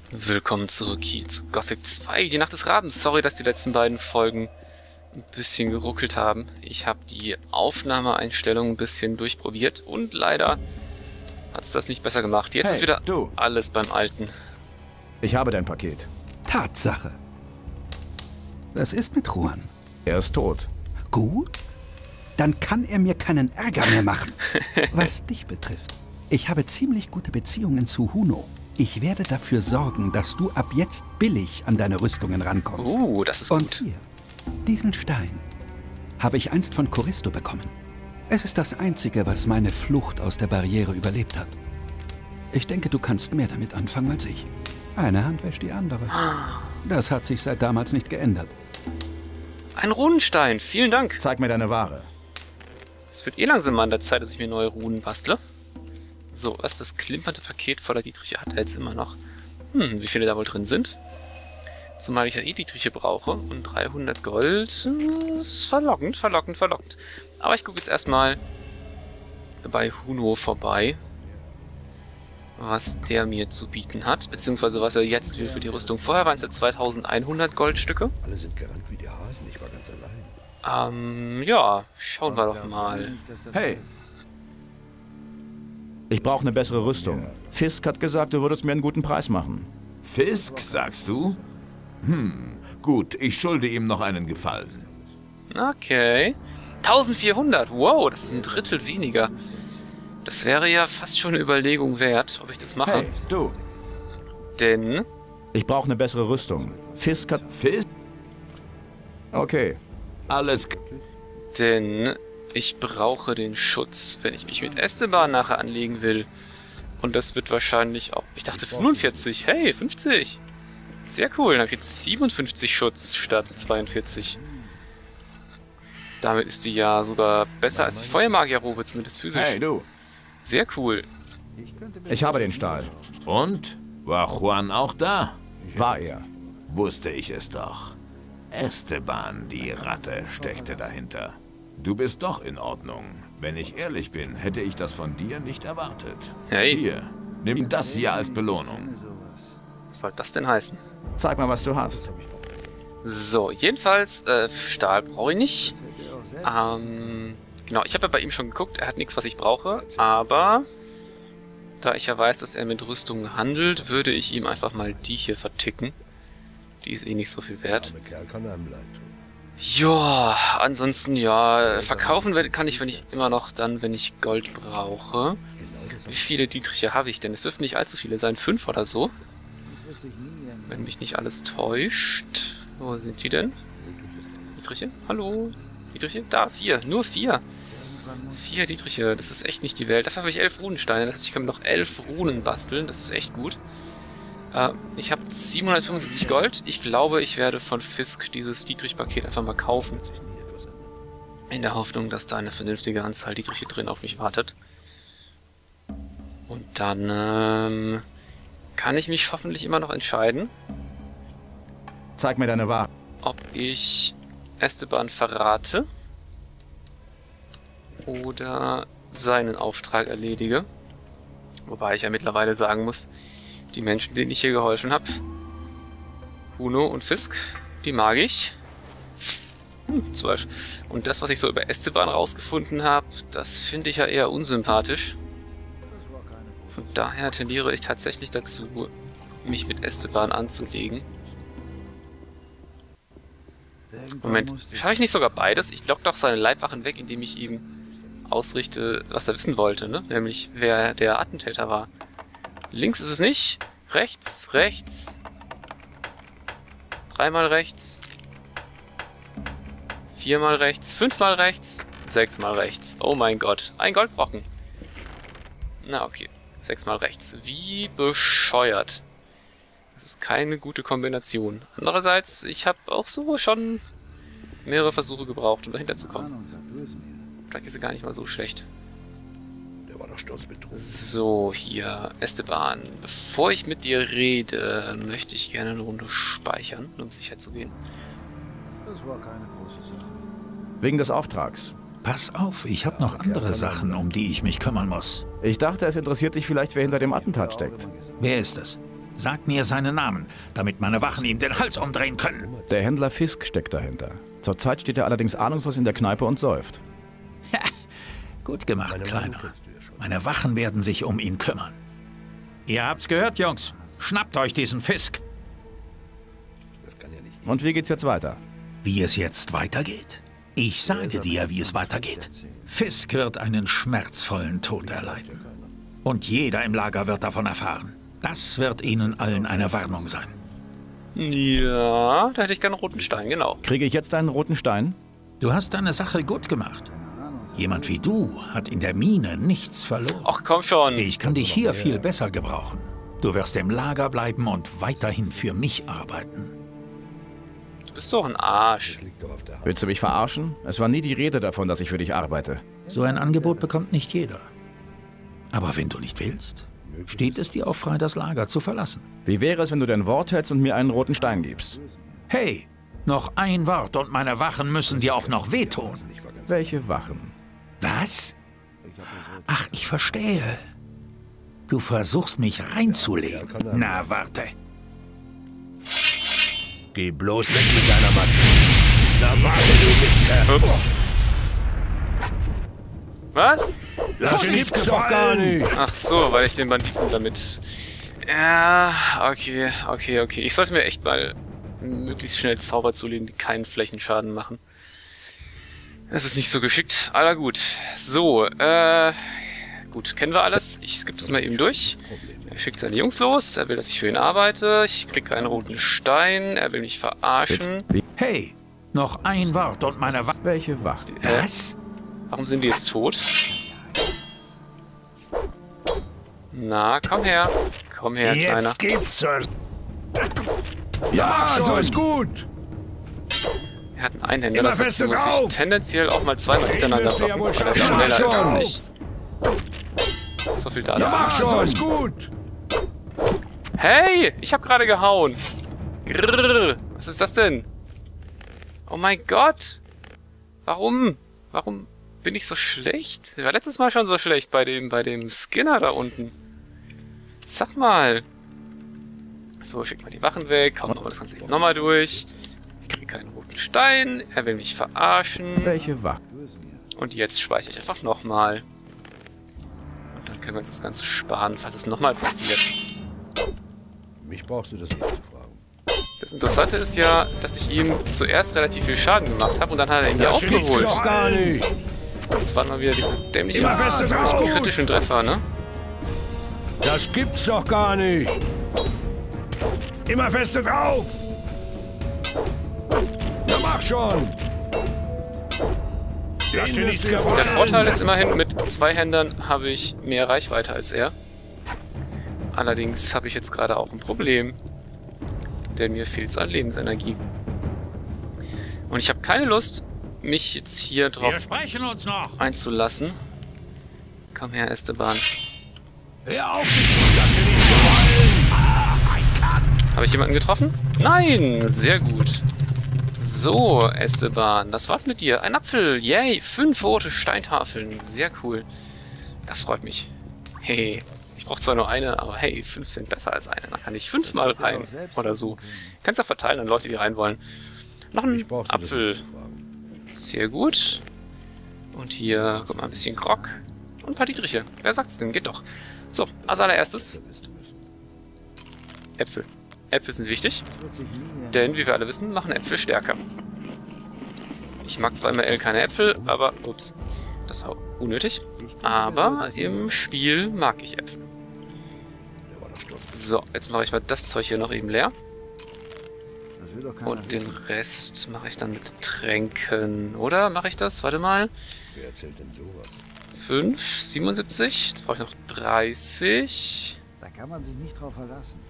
Willkommen zurück hier zu Gothic 2, die Nacht des Rabens. Sorry, dass die letzten beiden Folgen ein bisschen geruckelt haben. Ich habe die Aufnahmeeinstellungen ein bisschen durchprobiert und leider hat es das nicht besser gemacht. Jetzt ist wieder alles beim Alten. Ich habe dein Paket. Tatsache. Was ist mit Juan? Er ist tot. Gut. Dann kann er mir keinen Ärger mehr machen. Was dich betrifft, ich habe ziemlich gute Beziehungen zu Huno. Ich werde dafür sorgen, dass du ab jetzt billig an deine Rüstungen rankommst. Das ist gut. Und hier, diesen Stein habe ich einst von Choristo bekommen. Es ist das Einzige, was meine Flucht aus der Barriere überlebt hat. Ich denke, du kannst mehr damit anfangen als ich. Eine Hand wäscht die andere. Das hat sich seit damals nicht geändert. Ein Runenstein, vielen Dank. Zeig mir deine Ware. Es wird eh langsam mal an der Zeit, dass ich mir neue Runen bastle. So, was ist das klimpernde Paket voller Dietriche hat er jetzt immer noch? Wie viele da wohl drin sind? Zumal ich ja eh Dietriche brauche und 300 Gold ist verlockend. Aber ich gucke jetzt erstmal bei Huno vorbei, was der mir zu bieten hat, beziehungsweise was er jetzt will für die Rüstung. Vorher waren es ja 2100 Goldstücke. Alle sind gerannt wie die Hasen, ich war ganz allein. Ja, schauen wir doch mal. Hey! Ich brauche eine bessere Rüstung. Fisk hat gesagt, du würdest mir einen guten Preis machen. Fisk, sagst du? Gut, ich schulde ihm noch einen Gefallen. Okay. 1400, wow, das ist ein Drittel weniger. Das wäre ja fast schon eine Überlegung wert, ob ich das mache. Hey, du! Denn... Ich brauche eine bessere Rüstung. Fisk hat... Fisk? Okay. Alles... Denn ich brauche den Schutz, wenn ich mich mit Esteban nachher anlegen will. Und das wird wahrscheinlich auch... Ich dachte 45. Hey, 50. Sehr cool. Dann kriegt es 57 Schutz statt 42. Damit ist die ja sogar besser als die Feuermagierrobe, zumindest physisch. Hey, du! Sehr cool. Ich habe den Stahl. Und? War Juan auch da? War er. Wusste ich es doch. Esteban, die Ratte, steckte dahinter. Du bist doch in Ordnung. Wenn ich ehrlich bin, hätte ich das von dir nicht erwartet. Hey. Hier, nimm das hier als Belohnung. Was soll das denn heißen? Zeig mal, was du hast. So, jedenfalls, Stahl brauche ich nicht. Genau, ich habe ja bei ihm schon geguckt, er hat nichts, was ich brauche, aber da ich ja weiß, dass er mit Rüstungen handelt, würde ich ihm einfach mal die hier verticken. Die ist eh nicht so viel wert. Ja, ansonsten, ja, verkaufen kann ich, wenn ich immer noch dann, wenn ich Gold brauche. Wie viele Dietriche habe ich denn? Es dürfen nicht allzu viele sein, 5 oder so. Wenn mich nicht alles täuscht. Wo sind die denn? Dietriche? Hallo? Dietriche? Da, 4. Nur 4. 4 Dietriche. Das ist echt nicht die Welt. Dafür habe ich 11 Runensteine. Das heißt, ich kann mir noch 11 Runen basteln. Das ist echt gut. Ich habe 775 Gold. Ich glaube, ich werde von Fisk dieses Dietrich-Paket einfach mal kaufen. In der Hoffnung, dass da eine vernünftige Anzahl Dietriche drin auf mich wartet. Und dann kann ich mich hoffentlich immer noch entscheiden, Zeig mir deine Ware. ob ich Esteban verrate oder seinen Auftrag erledige. Wobei ich ja mittlerweile sagen muss, die Menschen, denen ich hier geholfen habe, Huno und Fisk, die mag ich. 12. Und das, was ich so über Esteban rausgefunden habe, das finde ich ja eher unsympathisch. Von daher tendiere ich tatsächlich dazu, mich mit Esteban anzulegen. Moment, schaffe ich nicht sogar beides? Ich lock doch seine Leibwachen weg, indem ich ihm ausrichte, was er wissen wollte, ne? Nämlich, wer der Attentäter war. Links ist es nicht. Rechts, rechts. 3-mal rechts. 4-mal rechts. 5-mal rechts. 6-mal rechts. Oh mein Gott. Ein Goldbrocken. Na okay. 6-mal rechts. Wie bescheuert. Das ist keine gute Kombination. Andererseits, ich habe auch so schon mehrere Versuche gebraucht, um dahinter zu kommen. Vielleicht ist sie gar nicht mal so schlecht. So, hier, Esteban. Bevor ich mit dir rede, möchte ich gerne eine Runde speichern, um sicher zu gehen. Wegen des Auftrags. Pass auf, ich habe noch andere Sachen, um die ich mich kümmern muss. Ich dachte, es interessiert dich vielleicht, wer hinter dem Attentat steckt. Wer ist es? Sag mir seinen Namen, damit meine Wachen ihm den Hals umdrehen können. Der Händler Fisk steckt dahinter. Zurzeit steht er allerdings ahnungslos in der Kneipe und säuft. Gut gemacht, Kleiner. Meine Wachen werden sich um ihn kümmern. Ihr habt's gehört, Jungs. Schnappt euch diesen Fisk. Und wie geht's jetzt weiter? Wie es jetzt weitergeht? Ich sage dir, wie es weitergeht. Fisk wird einen schmerzvollen Tod erleiden. Und jeder im Lager wird davon erfahren. Das wird ihnen allen eine Warnung sein. Ja, da hätte ich gerne einen roten Stein, genau. Kriege ich jetzt einen roten Stein? Du hast deine Sache gut gemacht. Jemand wie du hat in der Mine nichts verloren. Ach, komm schon. Ich kann dich hier viel besser gebrauchen. Du wirst im Lager bleiben und weiterhin für mich arbeiten. Du bist doch ein Arsch. Willst du mich verarschen? Es war nie die Rede davon, dass ich für dich arbeite. So ein Angebot bekommt nicht jeder. Aber wenn du nicht willst, steht es dir auch frei, das Lager zu verlassen. Wie wäre es, wenn du dein Wort hältst und mir einen roten Stein gibst? Hey, noch ein Wort und meine Wachen müssen dir auch noch wehtun. Welche Wachen? Was? Ach, ich verstehe. Du versuchst mich reinzulegen. Na, warte. Geh bloß weg mit deiner Matte. Na warte, du Mistkerl. Ups. Was? Das gibt's doch gar nicht. Ach so, weil ich den Banditen damit... Ja, okay. Ich sollte mir echt mal möglichst schnell Zauber zulegen, die keinen Flächenschaden machen. Das ist nicht so geschickt. Aber gut. So, gut, kennen wir alles. Ich skippe das mal eben durch. Er schickt seine Jungs los. Er will, dass ich für ihn arbeite. Ich kriege einen roten Stein. Er will mich verarschen. Hey, noch ein Wort und meine Wachen... Welche Wache? Was? Warum sind die jetzt tot? Na, komm her. Komm her, Kleiner. Jetzt geht's zur... Ja, so ist gut. Er hat einen Einhänder, dafür muss ich tendenziell auch mal zweimal hintereinander blocken, weil er schneller ist als ich. So viel dazu. Ja, so ist gut. Hey, ich habe gerade gehauen. Grrr, was ist das denn? Oh mein Gott. Warum? Warum bin ich so schlecht? Ich war letztes Mal schon so schlecht bei dem Skinner da unten. Sag mal. So, schick mal die Wachen weg. Komm nochmal das Ganze eben nochmal durch. Ich kriege keinen roten Stein. Er will mich verarschen. Welche Wache? Und jetzt speichere ich einfach nochmal. Und dann können wir uns das Ganze sparen, falls es nochmal passiert. Mich brauchst du das nicht zu fragen. Das Interessante ist ja, dass ich ihm zuerst relativ viel Schaden gemacht habe und dann hat er ihn ja aufgeholt. Doch gar nicht. Das waren mal wieder diese dämlichen Ja, kritischen Treffer, ne? Das gibt's doch gar nicht. Immer feste drauf. Na mach schon. Lass dir nichts Der gefallen. Vorteil ist immerhin, mit zwei Händern habe ich mehr Reichweite als er. Allerdings habe ich jetzt gerade auch ein Problem. Denn mir fehlt es an Lebensenergie. Und ich habe keine Lust, mich jetzt hier drauf Wir sprechen uns noch. einzulassen. Komm her, Esteban. Hör auf mit mir. Lass dir nichts gefallen. Habe ich jemanden getroffen? Nein! Sehr gut. So, Esteban, das war's mit dir. Ein Apfel, yay! 5 rote Steintafeln, sehr cool. Das freut mich. Hey, ich brauche zwar nur eine, aber hey, 5 sind besser als eine. Dann kann ich 5-mal rein oder so. Kannst auch verteilen an Leute, die rein wollen. Noch ein Apfel. Sehr gut. Und hier, guck mal, ein bisschen Grog. Und ein paar Dietriche. Wer sagt's denn? Geht doch. So, als allererstes Äpfel. Äpfel sind wichtig, denn wie wir alle wissen, machen Äpfel stärker. Ich mag zwar im ML keine Äpfel, aber, ups, das war unnötig. Aber im Spiel mag ich Äpfel. So, jetzt mache ich mal das Zeug hier noch eben leer. Und den Rest mache ich dann mit Tränken, oder? Mache ich das? Warte mal. Wer erzählt denn sowas? 5, 77, jetzt brauche ich noch 30. Da kann man sich nicht drauf verlassen.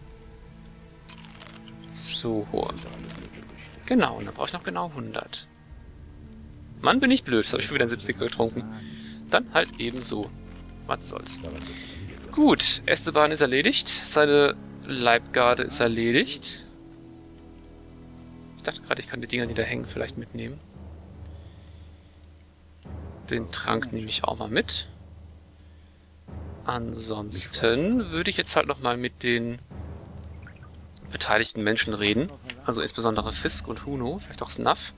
So. Genau, und dann brauche ich noch genau 100. Mann, bin ich blöd. Jetzt habe ich schon wieder ein 70er getrunken. Dann halt eben so. Was soll's. Gut, Esteban ist erledigt. Seine Leibgarde ist erledigt. Ich dachte gerade, ich kann die Dinger, die da hängen, vielleicht mitnehmen. Den Trank nehme ich auch mal mit. Ansonsten würde ich jetzt halt nochmal mit den beteiligten Menschen reden. Also insbesondere Fisk und Huno, vielleicht auch Snuff.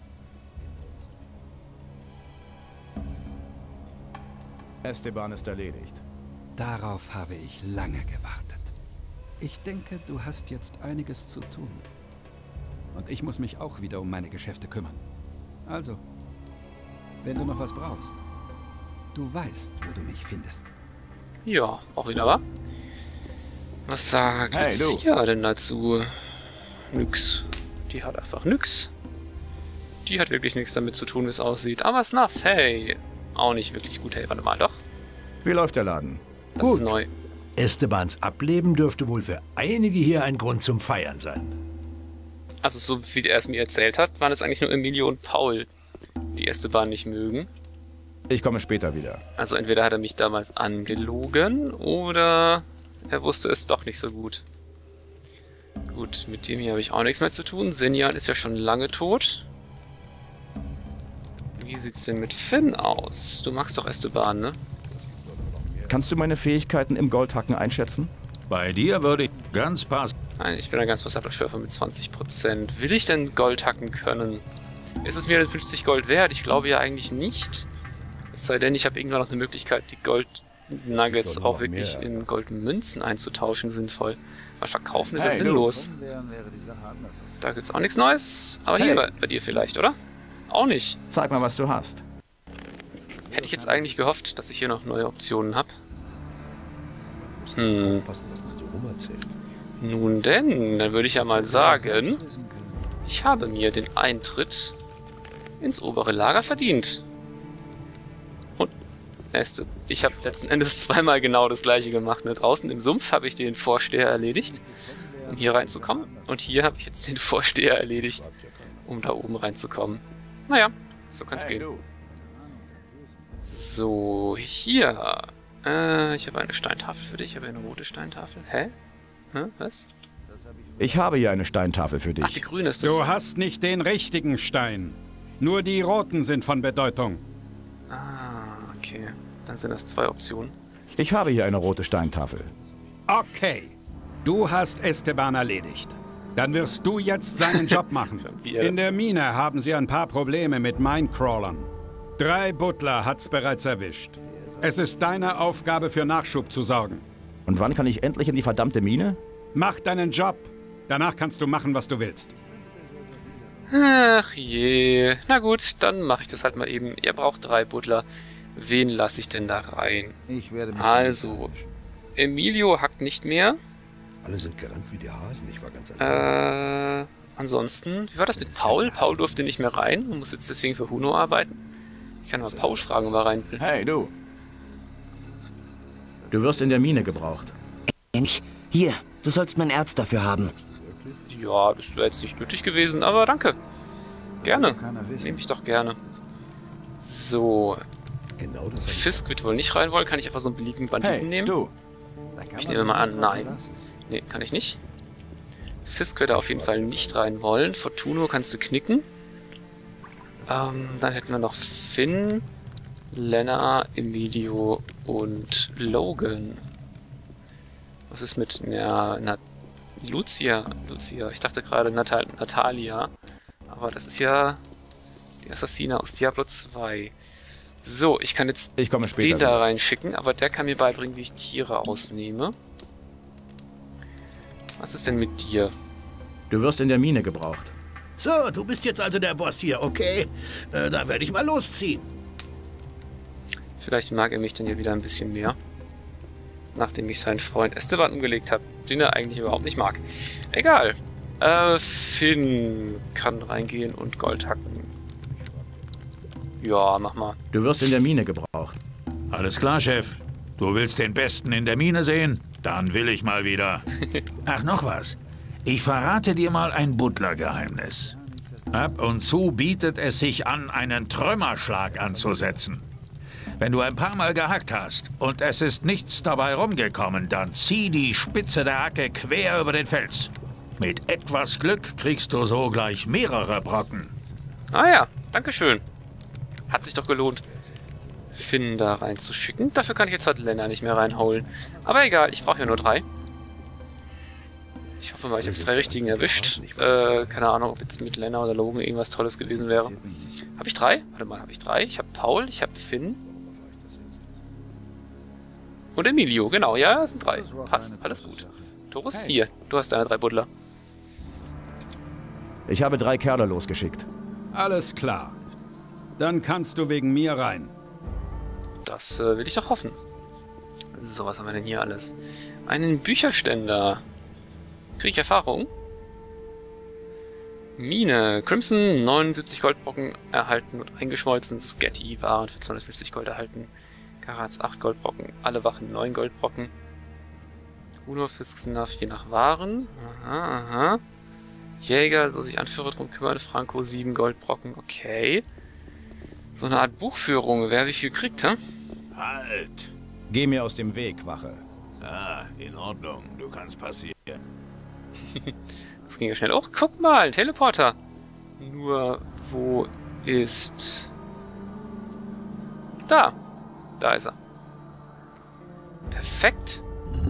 Esteban ist erledigt. Darauf habe ich lange gewartet. Ich denke, du hast jetzt einiges zu tun. Und ich muss mich auch wieder um meine Geschäfte kümmern. Also, wenn du noch was brauchst, du weißt, wo du mich findest. Ja, auch wieder wahr. Was sagt Lucia denn dazu? Nix. Die hat einfach nix. Die hat wirklich nichts damit zu tun, wie es aussieht. Aber Snuff, hey. Auch nicht wirklich gut. Hey, warte mal, doch. Wie läuft der Laden? Das ist neu. Estebans Ableben dürfte wohl für einige hier ein Grund zum Feiern sein. Also so wie er es mir erzählt hat, waren es eigentlich nur Emilio und Paul, die Esteban nicht mögen. Ich komme später wieder. Also entweder hat er mich damals angelogen oder er wusste es doch nicht so gut. Gut, mit dem hier habe ich auch nichts mehr zu tun. Senjan ist ja schon lange tot. Wie sieht's denn mit Finn aus? Du magst doch Esteban, ne? Kannst du meine Fähigkeiten im Goldhacken einschätzen? Bei dir würde ich ganz passen. Nein, ich bin ein ganz passabler Schürfer mit 20%. Will ich denn Gold hacken können? Ist es mir denn 50 Gold wert? Ich glaube ja eigentlich nicht. Es sei denn, ich habe irgendwann noch eine Möglichkeit, die Gold-Nuggets auch wirklich in Goldmünzen einzutauschen, sinnvoll. Weil verkaufen ist ja sinnlos. Da gibt's auch nichts Neues. Aber hier bei dir vielleicht, oder? Auch nicht. Zeig mal, was du hast. Hätte ich jetzt eigentlich gehofft, dass ich hier noch neue Optionen habe. Nun denn, dann würde ich ja mal sagen, ich habe mir den Eintritt ins obere Lager verdient. Und ich habe letzten Endes zweimal genau das gleiche gemacht. Ne? Draußen im Sumpf habe ich den Vorsteher erledigt, um hier reinzukommen. Und hier habe ich jetzt den Vorsteher erledigt, um da oben reinzukommen. Naja, so kann es gehen. So, hier. Ich habe eine Steintafel für dich. Ich habe eine rote Steintafel. Hä? Was? Ich habe hier eine Steintafel für dich. Ach, die grüne ist das. Du hast nicht den richtigen Stein. Nur die roten sind von Bedeutung. Ah, okay. Dann sind das zwei Optionen. Ich habe hier eine rote Steintafel. Okay. Du hast Esteban erledigt. Dann wirst du jetzt seinen Job machen. In der Mine haben sie ein paar Probleme mit Minecrawlern. 3 Butler hat's bereits erwischt. Es ist deine Aufgabe, für Nachschub zu sorgen. Und wann kann ich endlich in die verdammte Mine? Mach deinen Job. Danach kannst du machen, was du willst. Ach je. Na gut, dann mache ich das halt mal eben. Ihr braucht 3 Butler. Wen lasse ich denn da rein? Also, Emilio hackt nicht mehr. Alle sind gerannt wie die Hasen. Ich war ganz allein. Ansonsten, wie war das mit Paul? Paul durfte nicht mehr rein und muss jetzt deswegen für Huno arbeiten. Ich kann mal Paul fragen, ob er rein will. Hey, du. Du wirst in der Mine gebraucht. Hier, du sollst mein Erz dafür haben. Ja, das wäre jetzt nicht nötig gewesen, aber danke. Gerne. Nehme ich doch gerne. So. Fisk wird wohl nicht rein wollen. Kann ich einfach so einen beliebigen Banditen nehmen? Du. Ich nehme mal an, nein. Nee, kann ich nicht. Fisk wird da auf jeden Fall nicht rein wollen. Fortuno kannst du knicken. Dann hätten wir noch Finn, Lena, Emilio und Logan. Was ist mit Lucia? Ich dachte gerade Natalia. Aber das ist ja die Assassina aus Diablo 2. So, ich kann jetzt den da reinschicken, aber der kann mir beibringen, wie ich Tiere ausnehme. Was ist denn mit dir? Du wirst in der Mine gebraucht. So, du bist jetzt also der Boss hier, okay? Dann werde ich mal losziehen. Vielleicht mag er mich dann ja wieder ein bisschen mehr. Nachdem ich seinen Freund Esteban umgelegt habe, den er eigentlich überhaupt nicht mag. Egal. Finn kann reingehen und Gold hacken. Ja, mach mal. Du wirst in der Mine gebraucht. Alles klar, Chef. Du willst den Besten in der Mine sehen? Dann will ich mal wieder. Ach, noch was. Ich verrate dir mal ein Butler-Geheimnis. Ab und zu bietet es sich an, einen Trümmerschlag anzusetzen. Wenn du ein paar Mal gehackt hast und es ist nichts dabei rumgekommen, dann zieh die Spitze der Hacke quer über den Fels. Mit etwas Glück kriegst du so gleich mehrere Brocken. Ah ja, dankeschön. Hat sich doch gelohnt, Finn da reinzuschicken. Dafür kann ich jetzt halt Lena nicht mehr reinholen. Aber egal, ich brauche ja nur 3. Ich hoffe mal, ich habe die 3 richtigen erwischt. Keine Ahnung, ob jetzt mit Lena oder Logan irgendwas Tolles gewesen wäre. Habe ich 3? Warte mal, habe ich 3? Ich habe Paul, ich habe Finn. Und Emilio, genau. Ja, das sind 3. Passt, alles gut. Torus, hier, du hast deine 3 Buddler. Ich habe 3 Kerle losgeschickt. Alles klar. Dann kannst du wegen mir rein. Das will ich doch hoffen. So, was haben wir denn hier alles? Einen Bücherständer. Kriege ich Erfahrung? Mine. Crimson, 79 Goldbrocken erhalten und eingeschmolzen. Sketty, Waren für 250 Gold erhalten. Karats, 8 Goldbrocken. Alle Wachen, 9 Goldbrocken. Uno, Fisknaf, je nach Waren. Aha, aha. Jäger, so sich Anführer drum kümmern. Franco, 7 Goldbrocken. Okay. So eine Art Buchführung. Wer wie viel kriegt, hä? Halt! Geh mir aus dem Weg, Wache. Ah, in Ordnung. Du kannst passieren. Das ging ja schnell. Oh, guck mal, Teleporter. Nur, wo ist... Da. Da ist er. Perfekt.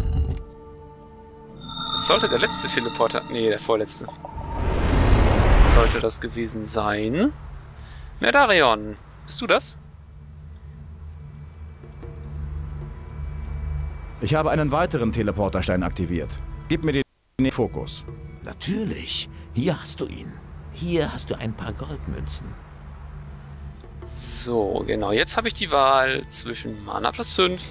Das sollte der letzte Teleporter... Nee, der vorletzte. Sollte das gewesen sein. Merdarion. Bist du das? Ich habe einen weiteren Teleporterstein aktiviert. Gib mir den Fokus. Natürlich. Hier hast du ihn. Hier hast du ein paar Goldmünzen. So, genau. Jetzt habe ich die Wahl zwischen Mana plus 5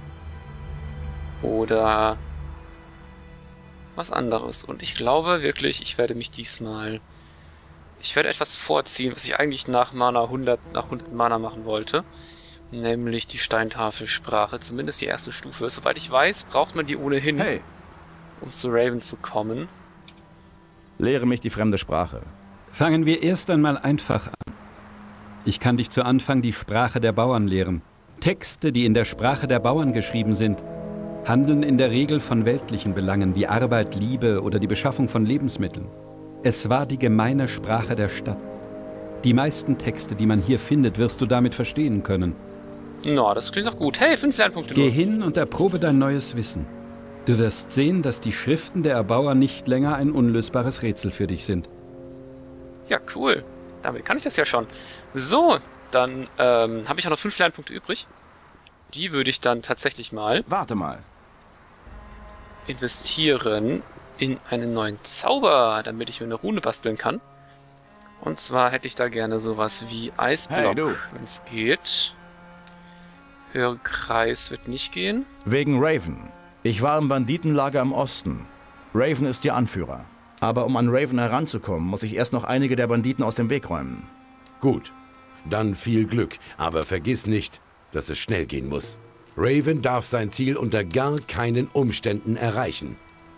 oder was anderes. Und ich glaube wirklich, ich werde mich diesmal... Ich werde etwas vorziehen, was ich eigentlich nach Mana 100, nach 100 Mana machen wollte. Nämlich die Steintafelsprache. Zumindest die erste Stufe. Soweit ich weiß, braucht man die ohnehin, um zu Raven zu kommen. Lehre mich die fremde Sprache. Fangen wir erst einmal einfach an. Ich kann dich zu Anfang die Sprache der Bauern lehren. Texte, die in der Sprache der Bauern geschrieben sind, handeln in der Regel von weltlichen Belangen wie Arbeit, Liebe oder die Beschaffung von Lebensmitteln. Es war die gemeine Sprache der Stadt. Die meisten Texte, die man hier findet, wirst du damit verstehen können. Na, das klingt doch gut. Hey, 5 Lernpunkte. Geh hin und erprobe dein neues Wissen. Du wirst sehen, dass die Schriften der Erbauer nicht länger ein unlösbares Rätsel für dich sind. Ja, cool. Damit kann ich das ja schon. So, dann habe ich auch noch 5 Lernpunkte übrig. Die würde ich dann tatsächlich mal... Warte mal. ...investieren in einen neuen Zauber, damit ich mir eine Rune basteln kann. Und zwar hätte ich da gerne sowas wie Eisblock, wenn es geht. Höhere Kreis wird nicht gehen. Wegen Raven. Ich war im Banditenlager im Osten. Raven ist ihr Anführer. Aber um an Raven heranzukommen, muss ich erst noch einige der Banditen aus dem Weg räumen. Gut. Dann viel Glück. Aber vergiss nicht, dass es schnell gehen muss. Raven darf sein Ziel unter gar keinen Umständen erreichen.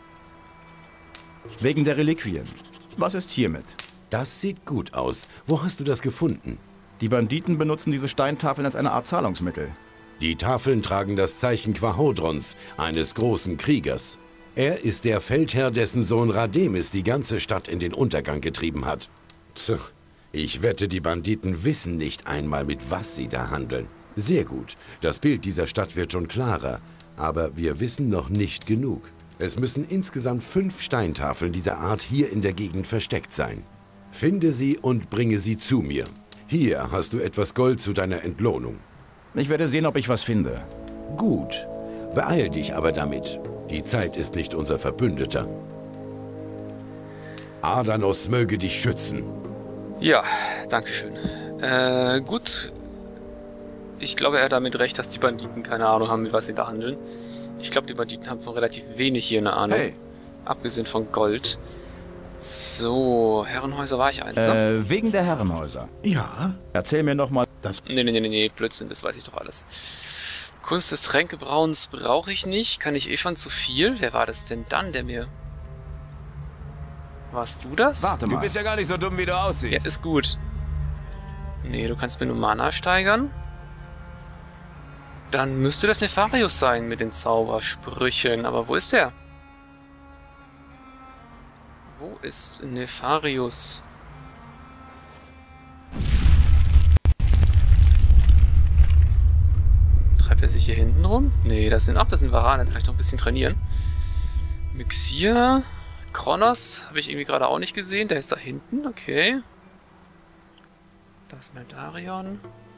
Wegen der Reliquien. Was ist hiermit? Das sieht gut aus. Wo hast du das gefunden? Die Banditen benutzen diese Steintafeln als eine Art Zahlungsmittel. Die Tafeln tragen das Zeichen Quahodrons, eines großen Kriegers. Er ist der Feldherr, dessen Sohn Rademis die ganze Stadt in den Untergang getrieben hat. Tch, ich wette, die Banditen wissen nicht einmal, mit was sie da handeln. Sehr gut. Das Bild dieser Stadt wird schon klarer. Aber wir wissen noch nicht genug. Es müssen insgesamt 5 Steintafeln dieser Art hier in der Gegend versteckt sein. Finde sie und bringe sie zu mir. Hier hast du etwas Gold zu deiner Entlohnung. Ich werde sehen, ob ich was finde. Gut. Beeil dich aber damit. Die Zeit ist nicht unser Verbündeter. Adanos möge dich schützen. Ja, danke schön. Gut. Ich glaube, er hat damit recht, dass die Banditen keine Ahnung haben, mit was sie da handeln. Ich glaube, die Banditen haben von relativ wenig hier eine Ahnung. Hey. Abgesehen von Gold. So, Herrenhäuser war ich eins, ne? Wegen der Herrenhäuser. Ja. Erzähl mir nochmal das... Nee, Blödsinn, das weiß ich doch alles. Kunst des Tränkebrauens brauche ich nicht. Kann ich eh schon zu viel. Wer war das denn dann, der mir... Warst du das? Warte mal. Du bist ja gar nicht so dumm, wie du aussiehst. Ja, ist gut. Nee, du kannst mir nur Mana steigern. Dann müsste das Nefarius sein mit den Zaubersprüchen. Aber wo ist der? Wo ist Nefarius? Treibt er sich hier hinten rum? Nee, das sind Varane. Da kann ich noch ein bisschen trainieren. Mixir, Kronos habe ich irgendwie gerade auch nicht gesehen. Der ist da hinten, okay. Da ist Meldarion.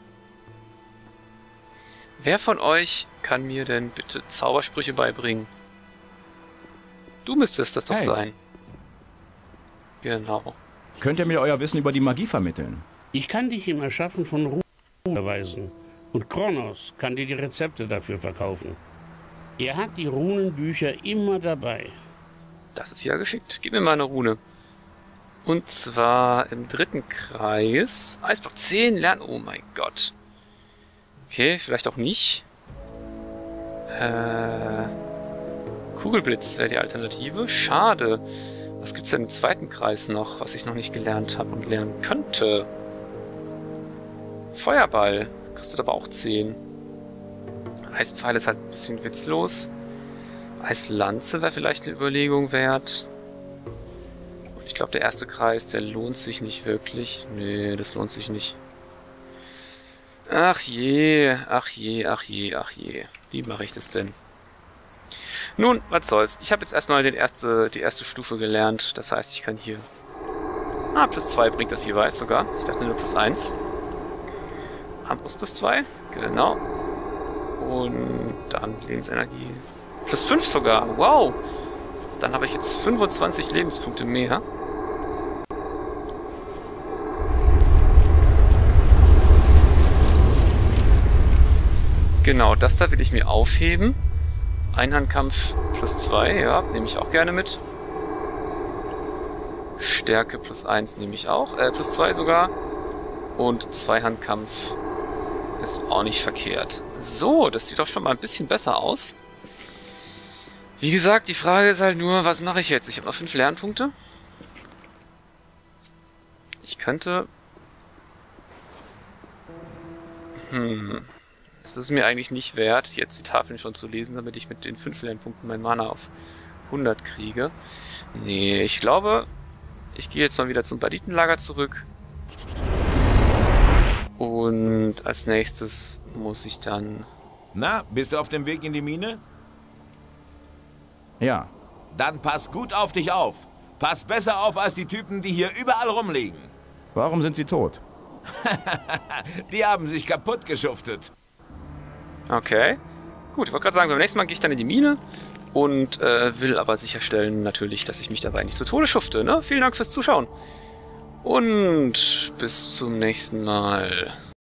Wer von euch kann mir denn bitte Zaubersprüche beibringen? Du müsstest das doch sein. Genau. Könnt ihr mir euer Wissen über die Magie vermitteln? Ich kann dich im Erschaffen von Runen unterweisen. Und Kronos kann dir die Rezepte dafür verkaufen. Er hat die Runenbücher immer dabei. Das ist ja geschickt. Gib mir mal eine Rune. Und zwar im 3. Kreis. Eisblock 10 lernen. Oh mein Gott. Okay, vielleicht auch nicht. Kugelblitz wäre die Alternative. Schade. Was gibt's denn im 2. Kreis noch, was ich noch nicht gelernt habe und lernen könnte? Feuerball. Kostet aber auch 10. Eispfeil ist halt ein bisschen witzlos. Eislanze wäre vielleicht eine Überlegung wert. Und ich glaube, der 1. Kreis, der lohnt sich nicht wirklich. Nee, das lohnt sich nicht. Ach je, ach je, ach je, ach je. Wie mache ich das denn? Nun, was soll's. Ich habe jetzt erstmal die erste Stufe gelernt. Das heißt, ich kann hier... Ah, +2 bringt das jeweils sogar. Ich dachte nur +1. Armbrust +2. Genau. Und dann Lebensenergie. +5 sogar. Wow. Dann habe ich jetzt 25 Lebenspunkte mehr. Genau, das da will ich mir aufheben. Einhandkampf +2, ja, nehme ich auch gerne mit. Stärke +1 nehme ich auch, +2 sogar. Und Zweihandkampf ist auch nicht verkehrt. So, das sieht doch schon mal ein bisschen besser aus. Wie gesagt, die Frage ist halt nur, was mache ich jetzt? Ich habe noch 5 Lernpunkte. Ich könnte... Es ist mir eigentlich nicht wert, jetzt die Tafeln schon zu lesen, damit ich mit den 5 Lernpunkten mein Mana auf 100 kriege. Nee, ich glaube, ich gehe jetzt mal wieder zum Banditenlager zurück. Und als nächstes muss ich dann... Na, bist du auf dem Weg in die Mine? Ja. Dann pass gut auf dich auf. Pass besser auf als die Typen, die hier überall rumliegen. Warum sind sie tot? Die haben sich kaputt geschuftet. Okay. Gut, ich wollte gerade sagen, beim nächsten Mal gehe ich dann in die Mine und will aber sicherstellen natürlich, dass ich mich dabei nicht zu Tode schufte. Ne? Vielen Dank fürs Zuschauen und bis zum nächsten Mal.